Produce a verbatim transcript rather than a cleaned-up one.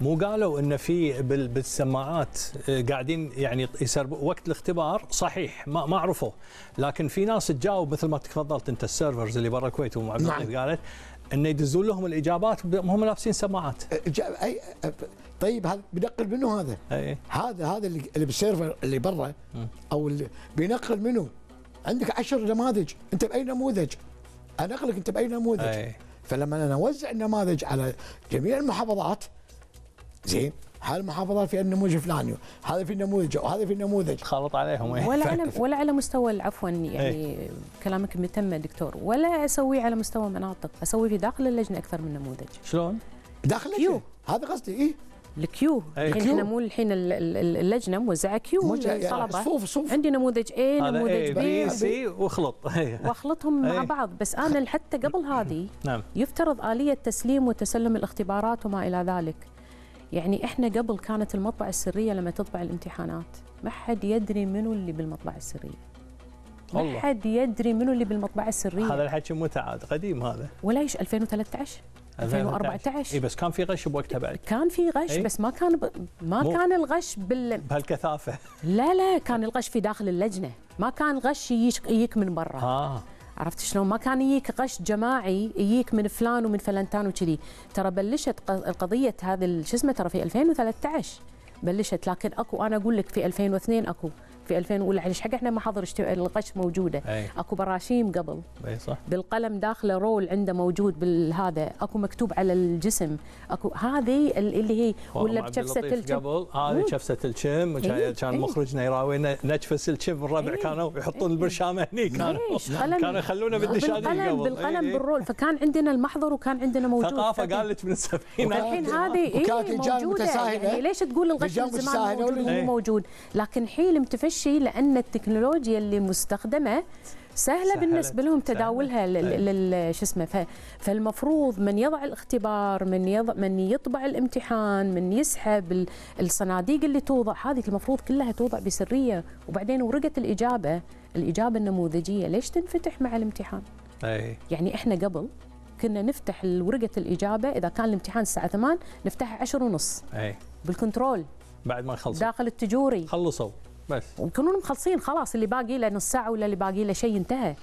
مو قالوا ان في بال- بالسماعات آه، قاعدين يعني يسربوا وقت الاختبار؟ صحيح ما ما عرفوا، لكن في ناس تجاوب مثل ما تفضلت انت، السيرفرز اللي برا الكويت ومع نعم. قالت انه يدزون لهم الاجابات وهم لابسين سماعات. جا- أي طيب هذا بينقل منه هذا اي هذا هذا اللي اللي بالسيرفر اللي برا او اللي بينقل منه. عندك عشر نماذج، انت باي نموذج؟ انقلك انت باي نموذج؟ اي فلما انا اوزع النماذج على جميع المحافظات، زين هالمحافظات فيها النموذج الفلاني، هذا في نموذج وهذا في نموذج، خلط عليهم. إيه. ولا على ولا على مستوى عفوا يعني كلامك متم دكتور، ولا اسويه على مستوى مناطق، اسوي في داخل اللجنه اكثر من نموذج. شلون؟ داخل كيو. اللجنة. هذا قصدي ايه الكيو أي. الحين كيو. احنا مو الحين ال- ال- اللجنه موزعه كيو موزع- يعني للطلبه. صفوف صفوف. عندي نموذج اي هذا نموذج اي بي بي سي واخلط. إيه. واخلطهم مع أي. بعض. بس انا حتى قبل هذه نعم. يفترض آلية تسليم وتسلم الاختبارات وما إلى ذلك. يعني إحنا قبل كانت المطبعة السرية لما تطبع الامتحانات ما حد يدري منو اللي بالمطبعة السرية. ما والله. حد يدري منو اللي بالمطبعة السرية. هذا الحكي متى عاد؟ قديم هذا. ولا ايش ألفين وثلاثة عشر ألفين وأربعة عشر اي بس كان في غش بوقتها بعد كان في غش أي. بس ما كان ب... ما مو- كان الغش بال بهالكثافه. لا لا كان الغش في داخل اللجنة، ما كان غش يجيك يجيك من برا. اه عرفت شلون؟ ما كان يجيك غش جماعي يجيك من فلان ومن فلانتان وكذي. ترى بلشت ق- قضيه هذا شو اسمه ترى في ألفين وثلاثة عشر بلشت، لكن اكو انا اقول لك في ألفين واثنين اكو في ألفين ولا حق احنا محاضر اشت- الغش موجوده. أي. اكو براشيم قبل اي صح. بالقلم داخله رول عنده موجود بالهذا، اكو مكتوب على الجسم، اكو هذه ال- اللي هي ولا وهم عبد بشفسه اللطيف الجم. قبل هذه مم. شفسه الشم، وكان إيه، كان إيه. مخرجنا يراوينا نجفس الشم، الربع إيه. كانوا يحطون البرشامه هني، كانوا ليش؟ قلم- كانوا يخلونا بالدشاديل بالقلم قبل. بالقلم إيه. بالرول، فكان عندنا المحضر وكان عندنا موجود ثقافه فكان- قالت من السبعينات. الحين هذه وكانت إيه لجان موجوده، متساهلة. يعني ليش تقول الغش لجان من زمان متساهلة موجود ولا- ومو إيه. موجود؟ لكن حيل متفشي لان التكنولوجيا اللي مستخدمه سهله سهلت. بالنسبه لهم سهلت. تداولها لل إيه. لل- شو اسمه ف- فالمفروض من يضع الاختبار، من يضع من يطبع الامتحان، من يسحب ال- الصناديق اللي توضع، هذه المفروض كلها توضع بسريه. وبعدين ورقه الاجابه الاجابه النموذجيه ليش تنفتح مع الامتحان؟ اي يعني احنا قبل كنا نفتح ورقه الاجابه اذا كان الامتحان الساعه ثمانية نفتحها عشرة ونص اي بالكنترول بعد ما يخلصوا داخل التجوري، خلصوا بس. ويكونون مخلصين خلاص، اللي باقي له نص ساعه ولا اللي باقي له شيء انتهى.